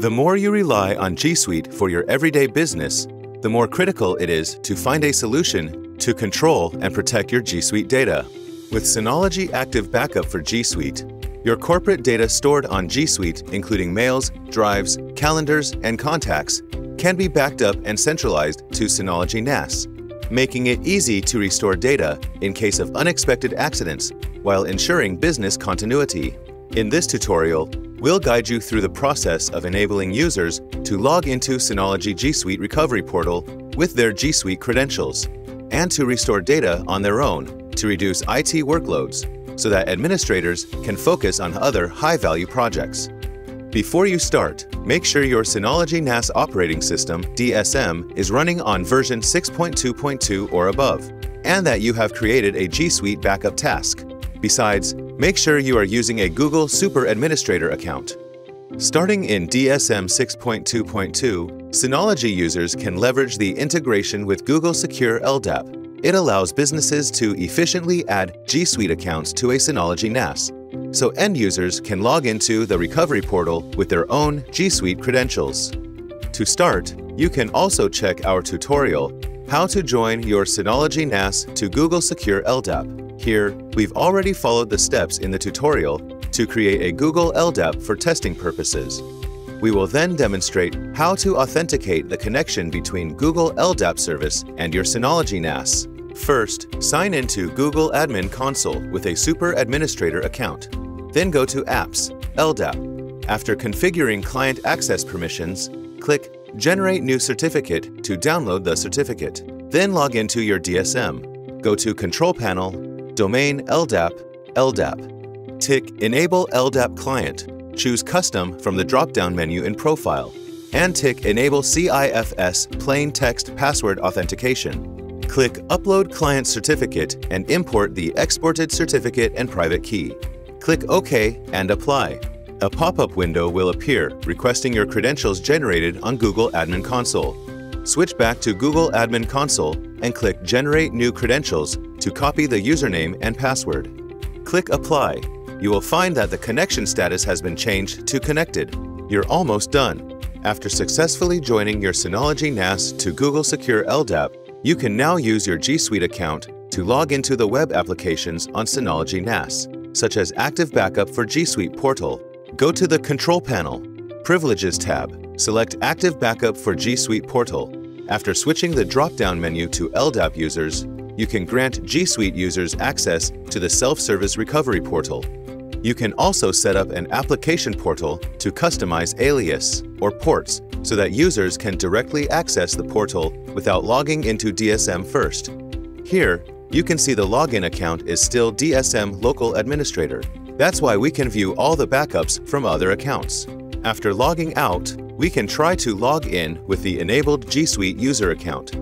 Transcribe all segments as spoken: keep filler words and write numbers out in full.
The more you rely on G Suite for your everyday business, the more critical it is to find a solution to control and protect your G Suite data. With Synology Active Backup for G Suite, your corporate data stored on G Suite, including mails, drives, calendars, and contacts, can be backed up and centralized to Synology N A S, making it easy to restore data in case of unexpected accidents while ensuring business continuity. In this tutorial, we'll guide you through the process of enabling users to log into Synology G Suite Recovery Portal with their G Suite credentials and to restore data on their own to reduce I T workloads so that administrators can focus on other high-value projects. Before you start, make sure your Synology N A S operating system, D S M, is running on version six point two point two or above, and that you have created a G Suite backup task. Besides, make sure you are using a Google Super Administrator account. Starting in D S M six point two point two, Synology users can leverage the integration with Google Secure L D A P. It allows businesses to efficiently add G Suite accounts to a Synology N A S, so end users can log into the recovery portal with their own G Suite credentials. To start, you can also check our tutorial, How to Join Your Synology N A S to Google Secure L D A P. Here, we've already followed the steps in the tutorial to create a Google L D A P for testing purposes. We will then demonstrate how to authenticate the connection between Google L D A P service and your Synology N A S. First, sign into Google Admin Console with a Super Administrator account. Then go to Apps, L D A P. After configuring client access permissions, click Generate New Certificate to download the certificate. Then log into your D S M. Go to Control Panel, Domain L D A P, L D A P. Tick Enable L D A P Client. Choose Custom from the drop-down menu in Profile. And tick Enable C I F S Plain Text Password Authentication. Click Upload Client Certificate and import the exported certificate and private key. Click OK and Apply. A pop-up window will appear requesting your credentials generated on Google Admin Console. Switch back to Google Admin Console and click Generate New Credentials to copy the username and password. Click Apply. You will find that the connection status has been changed to Connected. You're almost done. After successfully joining your Synology N A S to Google Secure L D A P, you can now use your G Suite account to log into the web applications on Synology N A S, such as Active Backup for G Suite Portal. Go to the Control Panel, Privileges tab, select Active Backup for G Suite Portal. After switching the drop-down menu to L D A P users, you can grant G Suite users access to the Self-Service Recovery Portal. You can also set up an application portal to customize alias or ports so that users can directly access the portal without logging into D S M first. Here, you can see the login account is still D S M Local Administrator. That's why we can view all the backups from other accounts. After logging out, we can try to log in with the enabled G Suite user account.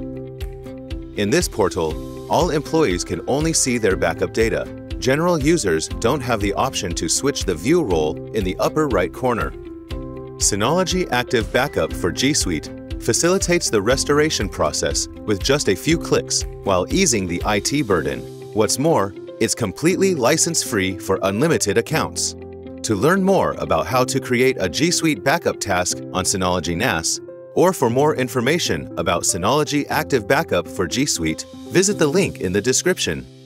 In this portal, all employees can only see their backup data. General users don't have the option to switch the view role in the upper right corner. Synology Active Backup for G Suite facilitates the restoration process with just a few clicks while easing the I T burden. What's more, it's completely license-free for unlimited accounts. To learn more about how to create a G Suite backup task on Synology N A S, or for more information about Synology Active Backup for G Suite, visit the link in the description.